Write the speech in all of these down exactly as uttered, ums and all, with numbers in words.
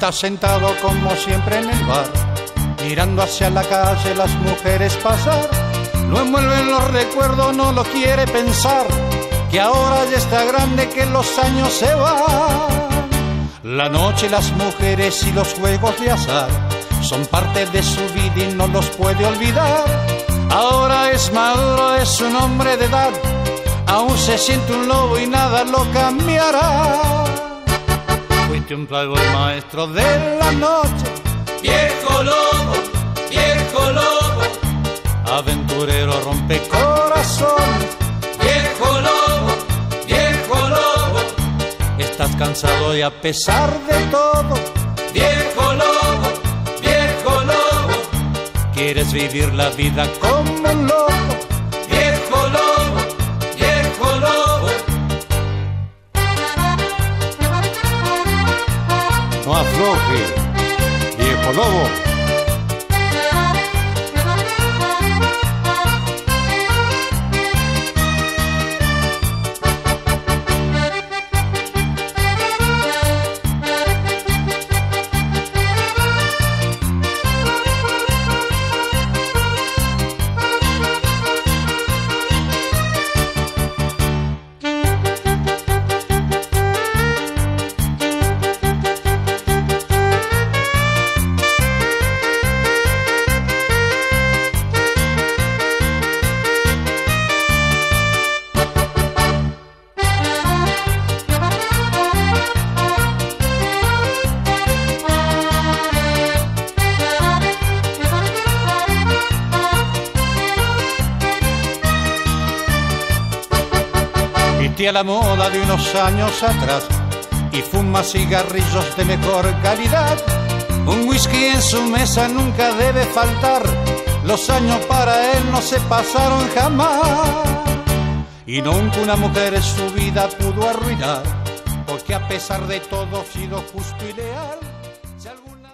está sentado como siempre en el bar, mirando hacia la calle las mujeres pasar. Lo envuelven los recuerdos, no lo quiere pensar, que ahora ya está grande, que los años se van. La noche, las mujeres y los juegos de azar son parte de su vida y no los puede olvidar. Ahora es maduro, es un hombre de edad, aún se siente un lobo y nada lo cambiará. Fuiste un playboy maestro de la noche, viejo lobo, viejo lobo, aventurero rompecorazón, viejo lobo, viejo lobo, estás cansado y a pesar de todo, viejo lobo, viejo lobo, quieres vivir la vida como un lobo, viejo lobo, viejo lobo. no afloje, viejo lobo. A la moda de unos años atrás y fuma cigarrillos de mejor calidad. Un whisky en su mesa nunca debe faltar, los años para él no se pasaron jamás. Y nunca una mujer en su vida pudo arruinar, porque a pesar de todo ha sido justo y leal. Si alguna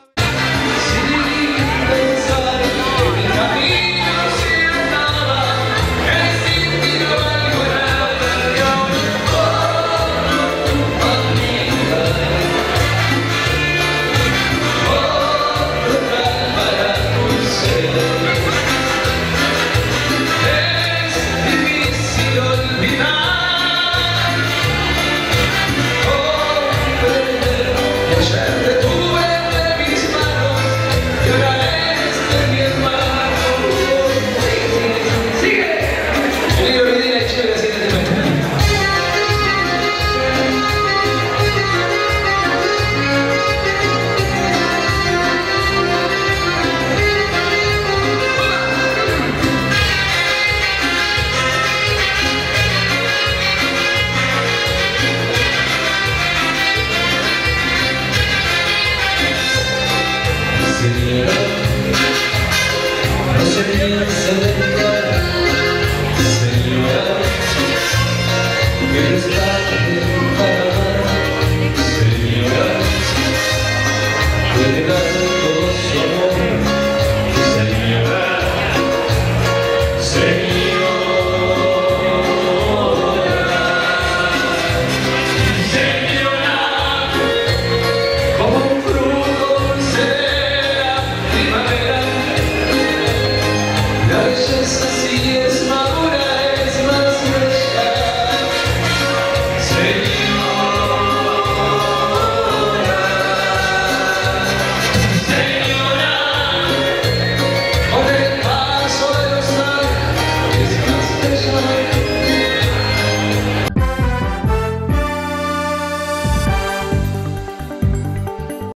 Con el paso de los años es más pesado.